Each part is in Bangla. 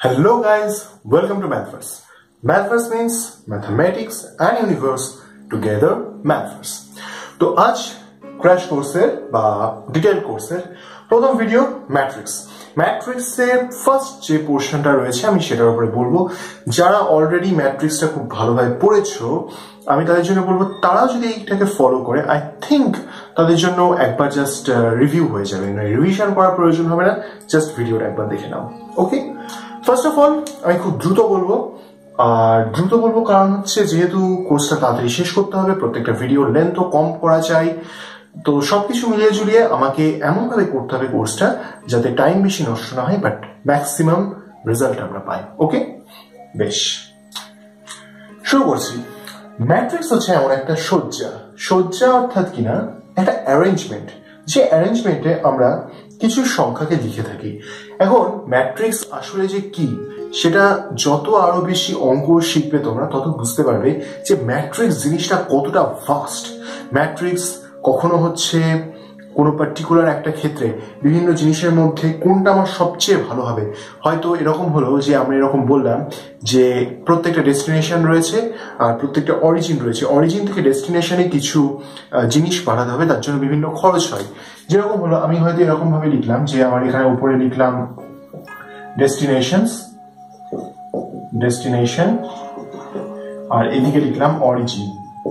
Hello guys, welcome to Mathverse. Mathverse means mathematics and universe together Mathverse. তো আজ ক্র্যাশ কোর্সের বা ডিটেইল কোর্সের প্রথম ভিডিও ম্যাট্রিক্সের ফার্স্ট যে পোর্শনটা রয়েছে আমি সেটার উপরে বলবো। যারা অলরেডি ম্যাট্রিক্সটা খুব ভালোভাবে পড়েছো আমি তাদের জন্য বলবো তারা যদি এইটাকে ফলো করে আই থিঙ্ক তাদের জন্য একবার জাস্ট রিভিউ হয়ে যাবে, রিভিশন করার প্রয়োজন হবে না, জাস্ট ভিডিওটা একবার দেখে নাও। ওকে, ফার্স্ট অফ অল আমি খুব দ্রুত বলবো, আর দ্রুত বলবো কারণ হচ্ছে যেহেতু কোর্সটা তাড়াতাড়ি শেষ করতে হবে, প্রত্যেকটা ভিডিওর লেন্থও কম করা চাই, তো সবকিছু মিলিয়ে ঝুলিয়ে আমাকে এমনভাবে করতে হবে কোর্সটা যাতে টাইম বেশি নষ্ট না হয় বাট ম্যাক্সিমাম রেজাল্ট আমরা পাই। ওকে, বেশ শুরু করছি। ম্যাট্রিক্স হচ্ছে এমন একটা সজ্জা অর্থাৎ কিনা একটা অ্যারেঞ্জমেন্ট, যে অ্যারেঞ্জমেন্টে আমরা কিছু সংখ্যাকে লিখে থাকি। এখন ম্যাট্রিক্স আসলে যে কি সেটা যত আরো বেশি অঙ্ক শিখবে তোমরা তত বুঝতে পারবে যে ম্যাট্রিক্স জিনিসটা কতটা ভাস্ট। ম্যাট্রিক্স কখনো হচ্ছে কোনো পার্টিকুলার একটা ক্ষেত্রে বিভিন্ন জিনিসের মধ্যে কোনটা আমার সবচেয়ে ভালো হবে। হয়তো এরকম হলো যে আমরা এরকম বললাম যে প্রত্যেকটা ডেস্টিনেশন রয়েছে আর প্রত্যেকটা অরিজিন রয়েছে, অরিজিন থেকে ডেস্টিনেশনে কিছু জিনিস পাঠাতে হবে, তার জন্য বিভিন্ন খরচ হয়। যেরকম হলো আমি হয়তো এরকম ভাবে লিখলাম যে আমার এখানে উপরে লিখলাম ডেস্টিনেশন আর এদিকে লিখলাম অরিজিন।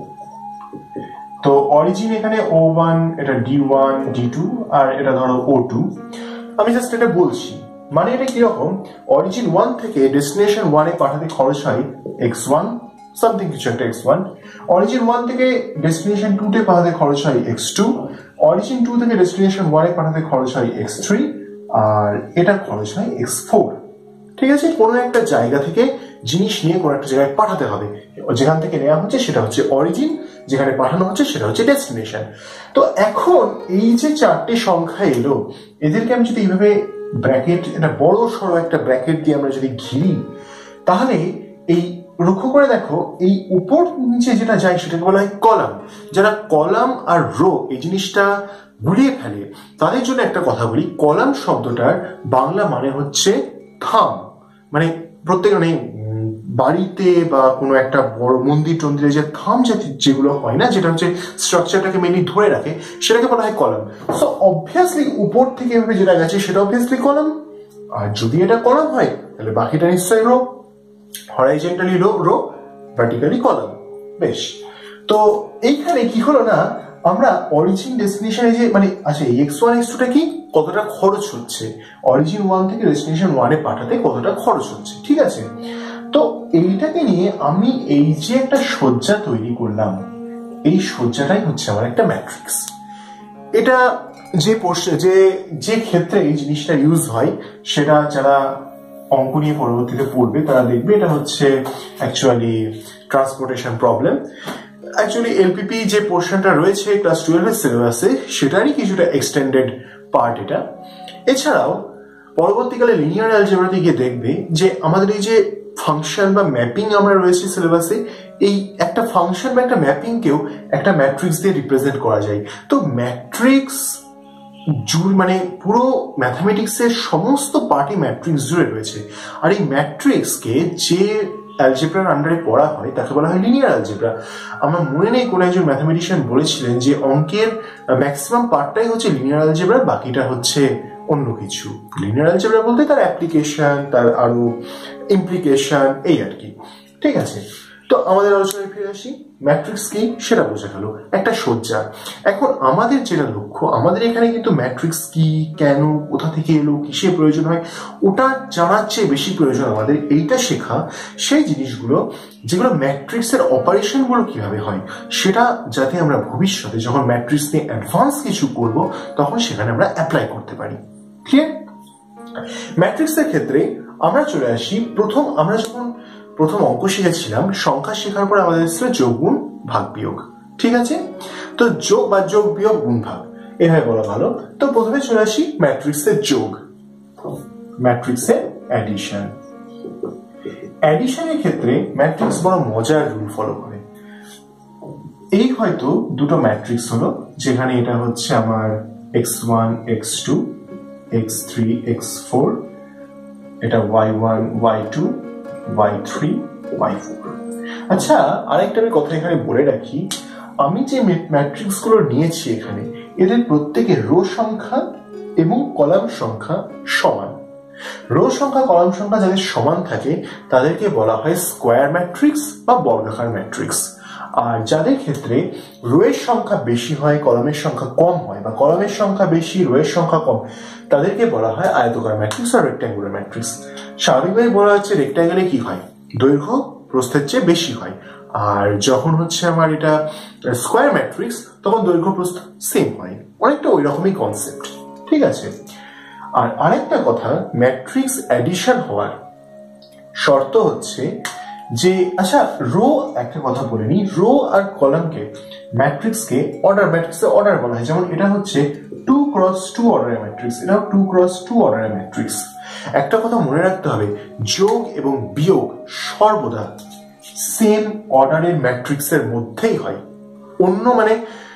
তো অরিজিন এখানে O1, এটা D1 D2 আর এটা ধরো O2। আমি জাস্ট এটা বলছি, মানে এটা কিরকম, অরিজিন 1 থেকে ডেস্টিনেশন 1 এ পাঠাতে খরচ হয় x1 সামথিং কিছু একটা x1, অরিজিন 1 থেকে ডেস্টিনেশন 2 তে পাঠাতে খরচ হয় x2, অরিজিন 2 থেকে ডেস্টিনেশন 1 এ পাঠাতে খরচ হয় x3 আর এটা খরচ হয় x4। ঠিক আছে, কোনো একটা জায়গা থেকে জিনিস নিয়ে কোনো একটা জায়গায় পাঠাতে হবে, যেখান থেকে নেওয়া হচ্ছে সেটা হচ্ছে অরিজিন, যেখানে পাঠানো হচ্ছে সেটা হচ্ছে ডেস্টিনেশন। তো এখন এই যে চারটে সংখ্যা এলো, এদেরকে আমি যদি এইভাবে ব্র্যাকেট, এটা বড় সড়ো একটা ব্র্যাকেট দিয়ে আমরা যদি ঘিরি, তাহলে এই লক্ষ্য করে দেখো এই উপর নিচে যেটা যায় সেটাকে বলা হয় কলাম। যারা কলাম আর রো এই জিনিসটা গুলিয়ে ফেলে তাদের জন্য একটা কথা বলি, কলাম শব্দটার বাংলা মানে হচ্ছে থাম। মানে প্রত্যেক মানে বাড়িতে বা কোনো একটা বড় মন্দির টন্দিরে যে থাম জাতীয় যেগুলো হয় না, যেটা হচ্ছে স্ট্রাকচারটাকে মেনলি ধরে রাখে, সেটাকে বলা হয় কলাম। সো অবভিয়াসলি উপর থেকে এভাবে যেটা গেছে সেটা অবভিয়াসলি কলাম, আর যদি এটা কলাম হয় তাহলে বাকিটা নিশ্চয়ই row, horizontally row, vertically column. বেশ, তো এইখানে কি হলো না, আমরা অরিজিন ডেস্টিনেশনে যে মানে আচ্ছা এই x1 x2 টা কি কতটা খরচ হচ্ছে, অরিজিন 1 থেকে ডেস্টিনেশন 1 এ পাঠাতে কতটা খরচ হচ্ছে, ঠিক আছে। তো এইটাকে নিয়ে আমি এই যে একটা সজ্জা তৈরি করলাম, এই সজ্জাটাই হচ্ছে আমার একটা ম্যাট্রিক্স। এটা যে ক্ষেত্রে এই জিনিসটা ইউজ হয় সেটা যারা অঙ্ক নিয়ে পরবর্তীতে পড়বে তারা দেখবে এটা হচ্ছে actually transportation problem. Actually LPP যে পোর্শনটা রয়েছে ক্লাস 12 এর সিলেবাসে সেটারই কিছুটা এক্সটেন্ডেড পার্ট এটা। এছাড়াও পরবর্তীকালে লিনিয়ার অ্যালজেব্রাতে গিয়ে দেখবে যে আমাদের এই যে ফাংশন বা ম্যাপিং আমরা রয়েছে সিলেবাসে, এই একটা ফাংশন বা একটা ম্যাপিংকেও একটা ম্যাট্রিক্স দিয়ে রিপ্রেজেন্ট করা যায়। তো ম্যাট্রিক্স মানে পুরো ম্যাথামেটিক্সের সমস্ত পার্টি ম্যাট্রিক্স জুড়ে রয়েছে, আর এই ম্যাট্রিক্সকে যে অ্যালজেব্রার আন্ডারে পড়া হয় তাকে বলা হয় লিনিয়ার অ্যালজেব্রা। আমার মনে নেই কোন একজন ম্যাথামেটিশিয়ান বলেছিলেন যে অঙ্কের ম্যাক্সিমাম পার্টটাই হচ্ছে লিনিয়ার অ্যালজেব্রা, বাকিটা হচ্ছে অন্য কিছু। লিনিয়ার অ্যালজেব্রা বলতে তার অ্যাপ্লিকেশন, তার আরো ইমপ্লিকেশন, এই আর কি। ঠিক আছে, তো আমাদের আলোচনায় ফিরে আসি। ম্যাট্রিক্স কি সেটা বোঝা গেল, একটা সজ্জা। এখন আমাদের যেটা লক্ষ্য, আমাদের এখানে কিন্তু ম্যাট্রিক্স কি, কেন, কোথা থেকে এলো, কিসের প্রয়োজন হয়, ওটা জানার চেয়ে বেশি প্রয়োজন আমাদের এইটা শেখা, সেই জিনিসগুলো যেগুলো ম্যাট্রিক্সের অপারেশন গুলো কিভাবে হয় সেটা যাতে আমরা ভবিষ্যতে যখন ম্যাট্রিক্স নিয়ে অ্যাডভান্স কিছু করব তখন সেখানে আমরা অ্যাপ্লাই করতে পারি। ক্লিয়ার? ম্যাট্রিক্সের ক্ষেত্রে আমরা চলে আসি আমরা যখন প্রথম অঙ্ক শিখেছিলাম, সংখ্যা শেখার পর আমাদের ছিল যোগ গুণ ভাগ বিয়োগ। ঠিক আছে, তো যোগ বা যোগ বিয়োগ গুণ ভাগ এভাবে বলা ভালো। তো প্রথমে চলে আসি ম্যাট্রিক্সের যোগ, ম্যাট্রিক্সের অ্যাডিশন। অ্যাডিশনের ক্ষেত্রে ম্যাট্রিক্স বড় মজার রুল ফলো করে। এই হয়তো দুটো ম্যাট্রিক্স হলো, যেখানে এটা হচ্ছে আমার x1 x2 x3 x4 এটা y1 y2 y3 y4। আচ্ছা, আরেকটা আমি কথা এখানে বলে রাখি, আমি যে ম্যাট্রিক্স গুলো নিয়েছি এখানে, এদের প্রত্যেকের রো সংখ্যা এবং কলাম সংখ্যা সমান। রো সংখ্যা কলাম সংখ্যা যাদের সমান থাকে তাদেরকে বলা হয় স্কোয়ার ম্যাট্রিক্স বা বর্গাকার ম্যাট্রিক্স। আর যাদের ক্ষেত্রে রোয়ের সংখ্যা বেশি হয় কলামের সংখ্যা কম হয়, বা কলামের সংখ্যা বেশি রোয়ের সংখ্যা কম, তাদেরকে বলা হয় আয়তাকার ম্যাট্রিক্স বা রেক্ট্যাঙ্গুলার ম্যাট্রিক্স। স্বাভাবিকভাবে বলা হচ্ছে রেক্ট্যাঙ্গেলে কি হয়, দৈর্ঘ্য প্রস্থের চেয়ে বেশি হয়, আর যখন হচ্ছে আমার এটা স্কোয়ার ম্যাট্রিক্স তখন দৈর্ঘ্য প্রস্থ সেম হয়। অনেকটা ওই রকমই কনসেপ্ট, ঠিক আছে। আর আরেকটা কথা, ম্যাট্রিক্স অ্যাডিশন হওয়ার শর্ত হচ্ছে যে, আচ্ছা রো একটা কথা বলে নি, রো আর কলামকে ম্যাট্রিক্সকে অর্ডার বলা হয়। যেমন এটা হচ্ছে 2x2 অর্ডারের ম্যাট্রিক্স, এটাও 2x2 অর্ডারের ম্যাট্রিক্স। একটা কথা মনে রাখতে হবে, যোগ এবং বিয়োগ সর্বদা সেম অর্ডারের ম্যাট্রিক্সের মধ্যেই হয়। অন্য মানে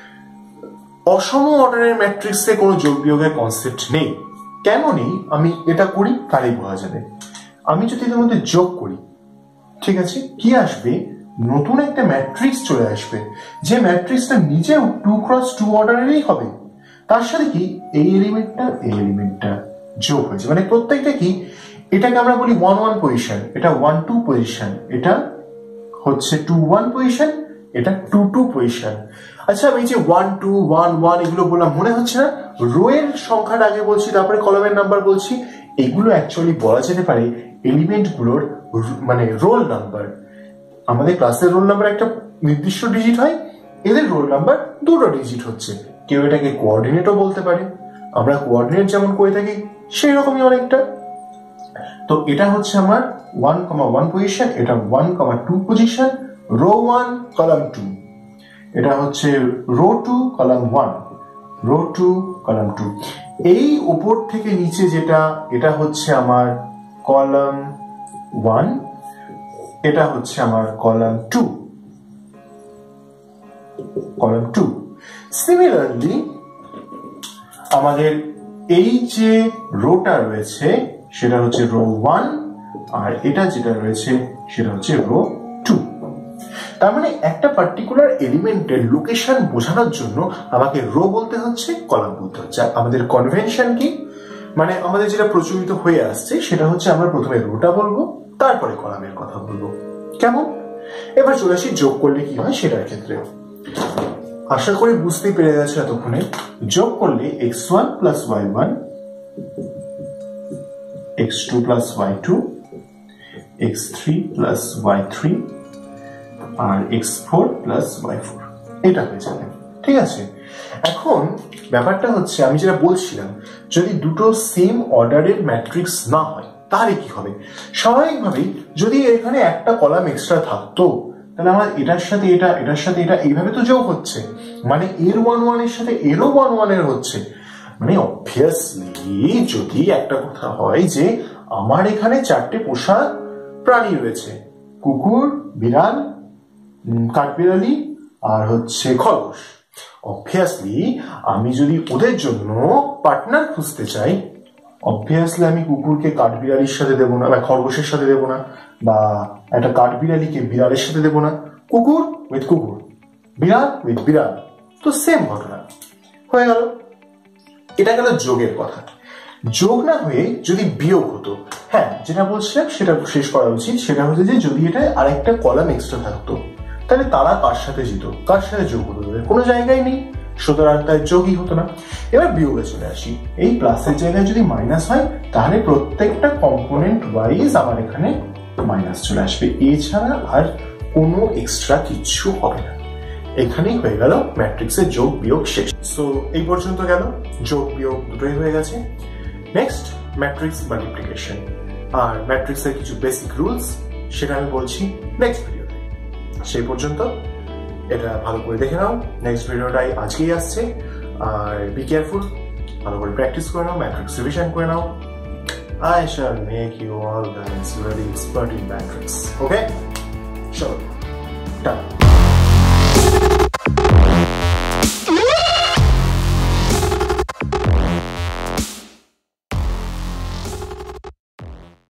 অসম অর্ডারের ম্যাট্রিক্সে কোনো যোগ বিয়োগের কনসেপ্ট নেই। কেন নেই আমি এটা করি তাহলেই বোঝা যাবে। আমি যদি এর মধ্যে যোগ করি, ঠিক আছে, কি আসবে, নতুন একটা ম্যাট্রিক্স চলে আসবে, যে ম্যাট্রিক্সটা নিজেও 2x2 অর্ডারেরই হবে। তার সাথে কি এই এলিমেন্টটা যোগ হয়েছে, মানে প্রত্যেকটা কি, এটাকে আমরা বলি 1-1 পজিশন, এটা 1-2 পজিশন, এটা হচ্ছে 2-1 পজিশন, এটা 2-2 পজিশন। আচ্ছা, আমি যে 1-2-1-1 এগুলো বললাম, মনে হচ্ছে না রো এর সংখ্যাটা আগে বলছি তারপরে কলামের নাম্বার বলছি? এগুলো অ্যাকচুয়ালি বলা যেতে পারে এলিমেন্ট গুলোর মানে রোল নাম্বার। আমাদের ক্লাসের রোল নাম্বার একটা নির্দিষ্ট ডিজিট হয়, এদের রোল নাম্বার 2টো ডিজিট হচ্ছে। কেউ এটাকে কোঅর্ডিনেটও বলতে পারে, আমরা কোঅর্ডিনেট যেমন করে থাকি সেই রকমই অনেকটা। তো এটা হচ্ছে আমার 1,1 পজিশন, এটা 1,2 পজিশন, রো 1 কলাম 2, এটা হচ্ছে রো 2 কলাম 1, রো 2 কলাম 2। এই উপর থেকে নিচে যেটা, এটা হচ্ছে আমার কলাম 1, এটা হচ্ছে আমার কলাম 2, কলাম 2। সিমিলারলি আমাদের এই যে রোটা রয়েছে সেটা হচ্ছে রো 1, আর এটা যেটা রয়েছে সেটা হচ্ছে রো 2। তার মানে একটা পার্টিকুলার এলিমেন্টের লোকেশন বোঝানোর জন্য আমাকে রো বলতে হচ্ছে, কলাম বলতে হচ্ছে। আমাদের কনভেনশন কি, মানে আমাদের যেটা প্রচলিত হয়ে আসছে সেটা হচ্ছে আমরা প্রথমে রোটা বলবো, তারপরে কলামের কথা বলবো। কেমন? এবার চলে আসি যোগ করলে কি হয় সেটার ক্ষেত্রে। আশা করি বুঝতে পেরে গেছে এতক্ষণে। যোগ করলে x1 plus y1, x2 plus y2, x3 plus y3 আর x4 প্লাস y4, এটা হয়ে যাবে, ঠিক আছে। এখন ব্যাপারটা হচ্ছে, আমি যেটা বলছিলাম, যদি দুটো সেম অর্ডারের ম্যাট্রিক্স না হয় তাহলে কি হবে? স্বাভাবিকভাবেই যদি এখানে একটা কলাম এক্সট্রা থাকতো তাহলে আমার এটার সাথে এটা, এটার সাথে এটা, এইভাবে তো যোগ হচ্ছে, মানে এর 1-1 এর সাথে এরও 1-1 এর হচ্ছে। মানে অবভিয়াসলি যদি একটা কথা হয় যে আমার এখানে 4টে পোষা প্রাণী রয়েছে, কুকুর, বিড়াল, কাঠবিড়ালি আর হচ্ছে খরগোশ, অবভিয়াসলি আমি যদি ওদের জন্য পার্টনার খুঁজতে চাই, অবভিয়াসলি আমি কুকুরকে কাঠবিড়ালির সাথে দেবো না, বা খরগোশের সাথে দেবো না, বা একটা কাঠবিড়ালিকে বিড়ালের সাথে দেবো না। কুকুর উইথ কুকুর, বিড়াল উইথ বিড়াল, তো সেম ঘটনা হয়ে গেল। এটা গেল যোগের কথা। যোগ না হয়ে যদি বিয়োগ হতো, হ্যাঁ যেটা বলছিলাম সেটা শেষ করা উচিত, সেটা হচ্ছে যে যদি এটা আরেকটা কলাম এক্সট্রা থাকতো তাহলে তারা কার সাথে যেত, কার সাথে যোগ হতো, কোনো জায়গায় নেই, সুতরাং তার যোগই হতো না। এবার বিয়োগে চলে আসি। এই প্লাসের জায়গায় যদি মাইনাস হয় তাহলে প্রত্যেকটা কম্পোনেন্ট ওয়াইজ আমার এখানে মাইনাস চলে আসবে, এছাড়া আর কোনো এক্সট্রা কিচ্ছু হবে না। এখানেই হয়ে গেল ম্যাট্রিক্সের যোগ বিয়োগ শেষ। সো এই পর্যন্ত গেল, যোগ বিয়োগ দুটোই হয়ে গেছে। নেক্সট ম্যাট্রিক্স মাল্টিপ্লিকেশন আর ম্যাট্রিক্সের কিছু বেসিক রুলস, সেটা আমি বলছি নেক্সট ভিডিওতে। সেই পর্যন্ত এটা ভালো করে দেখে নাও। নেক্সট ভিডিওটাই আজকেই আসছে, আর বি কেয়ারফুল, ভালো করে প্র্যাকটিস করে নাও, ম্যাট্রিক্স রিভিশন করে নাও। I shall make you all guys very expert in matrix. Okay? Sure. Done.